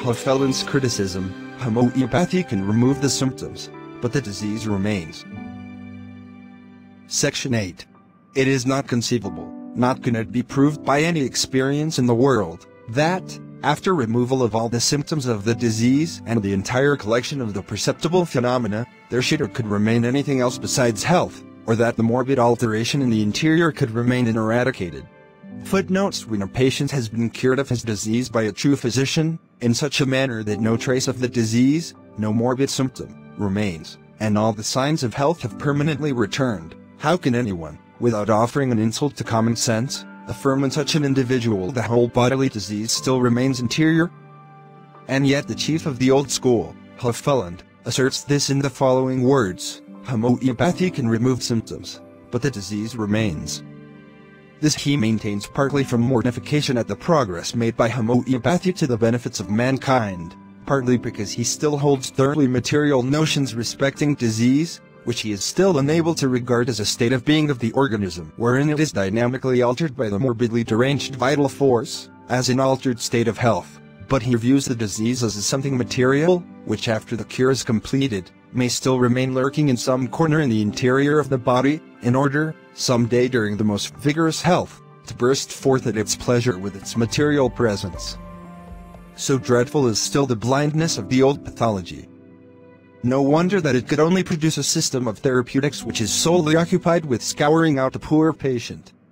Hofeland's criticism: homeopathy can remove the symptoms, but the disease remains. Section 8. It is not conceivable, nor can it be proved by any experience in the world, that, after removal of all the symptoms of the disease and the entire collection of the perceptible phenomena, there should or could remain anything else besides health, or that the morbid alteration in the interior could remain uneradicated. Footnotes: when a patient has been cured of his disease by a true physician, in such a manner that no trace of the disease, no morbid symptom, remains, and all the signs of health have permanently returned, how can anyone, without offering an insult to common sense, affirm in such an individual the whole bodily disease still remains interior? And yet the chief of the old school, Hofeland, asserts this in the following words: homeopathy can remove symptoms, but the disease remains. This he maintains partly from mortification at the progress made by homeopathy to the benefits of mankind, partly because he still holds thoroughly material notions respecting disease, which he is still unable to regard as a state of being of the organism wherein it is dynamically altered by the morbidly deranged vital force, as an altered state of health, but he views the disease as something material, which after the cure is completed, may still remain lurking in some corner in the interior of the body, in order, some day during the most vigorous health, to burst forth at its pleasure with its material presence. So dreadful is still the blindness of the old pathology. No wonder that it could only produce a system of therapeutics which is solely occupied with scouring out the poor patient,